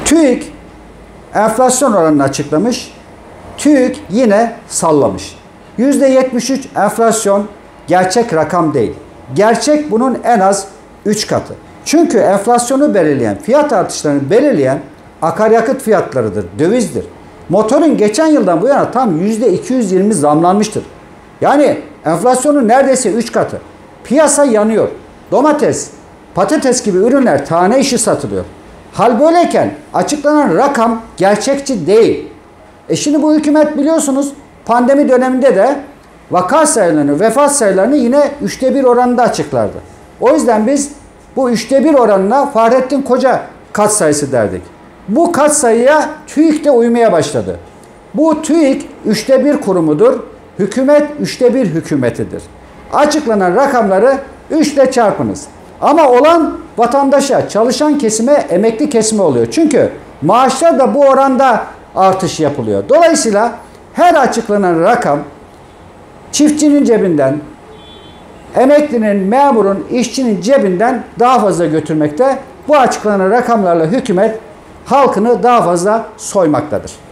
TÜİK enflasyon oranını açıklamış. TÜİK yine sallamış. %73 enflasyon gerçek rakam değil. Gerçek bunun en az 3 katı. Çünkü enflasyonu belirleyen, fiyat artışlarını belirleyen akaryakıt fiyatlarıdır, dövizdir. Motorun geçen yıldan bu yana tam %220 zamlanmıştır. Yani enflasyonun neredeyse 3 katı. Piyasa yanıyor. Domates, patates gibi ürünler tane işi satılıyor. Hal böyleyken açıklanan rakam gerçekçi değil. Şimdi bu hükümet biliyorsunuz pandemi döneminde de vaka sayılarını, vefat sayılarını yine 1/3 oranında açıklardı. O yüzden biz bu 1/3 oranına Fahrettin Koca katsayısı derdik. Bu katsayıya TÜİK de uymaya başladı. Bu TÜİK 1/3 kurumudur. Hükümet 1/3 hükümetidir. Açıklanan rakamları 3 ile çarpınız. Ama olan vatandaşa, çalışan kesime, emekli kesime oluyor. Çünkü maaşlar da bu oranda artış yapılıyor. Dolayısıyla her açıklanan rakam çiftçinin cebinden, emeklinin, memurun, işçinin cebinden daha fazla götürmekte. Bu açıklanan rakamlarla hükümet halkını daha fazla soymaktadır.